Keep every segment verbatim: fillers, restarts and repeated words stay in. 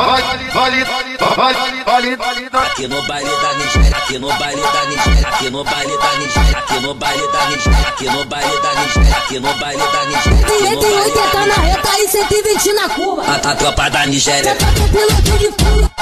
vale, vale, vale, vale. Aqui no baile da Nigéria, aqui no baile da Nigéria, aqui no baile da Nigéria, aqui no baile da Nigéria, aqui no baile da Nigéria, aqui no baile da Nigéria. Direita e oitenta na reta e cento e vinte na curva. A, a tropa da Nigéria. Cê tá com piloto de fuga.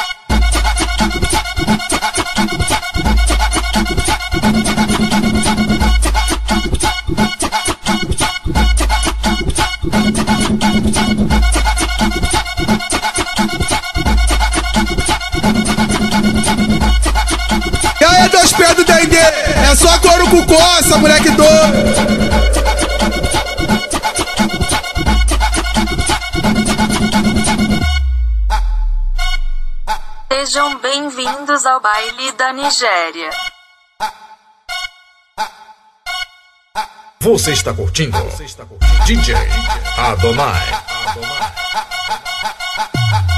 E aí, dois pés do Dendê, é só couro com coça, moleque doido. Sejam bem-vindos ao baile da Nigéria. Você está curtindo D J Adonai.